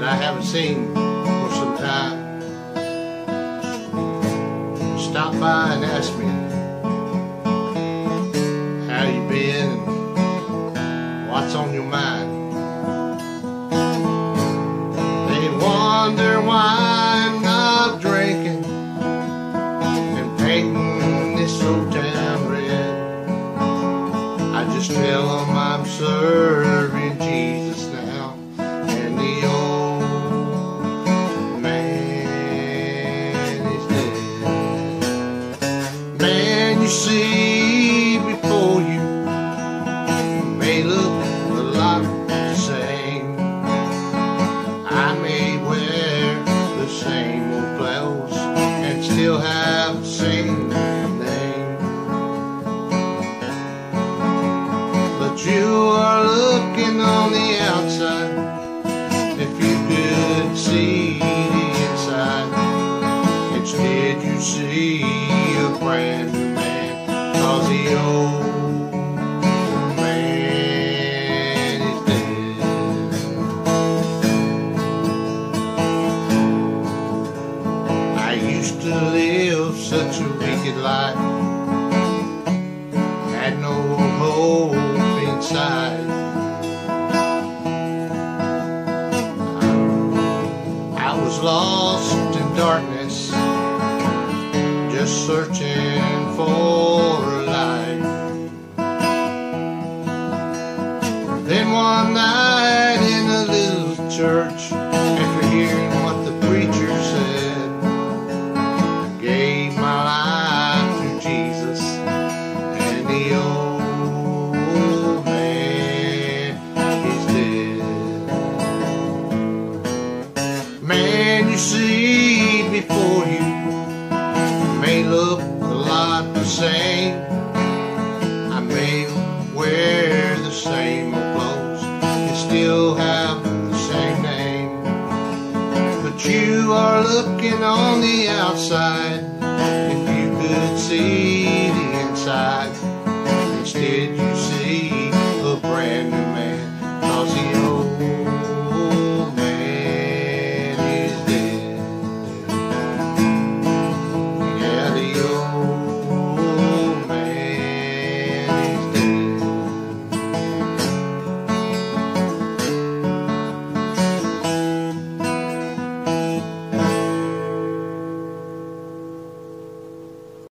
I haven't seen for some time stop by and ask me how you been and what's on your mind. They wonder why I'm not drinking and painting this old town red. I just tell them I'm serving Jesus now, and the old man is dead. Man you see before you may look a lot the same. I may wear the same old clothes and still have the same name, but you are looking on the outside. If you could see the inside, instead you see a brand new man, 'cause the old man is dead. I used to live such a wicked life, had no hope inside. I was lost in darkness, just searching for a light. Then one night in a little church, after hearing what the preacher said, I gave my life to Jesus, and the old man is dead. Man you see before you may look a lot the same. I may wear the same old clothes and still have the same name, but you are looking on the outside. If you could see the inside,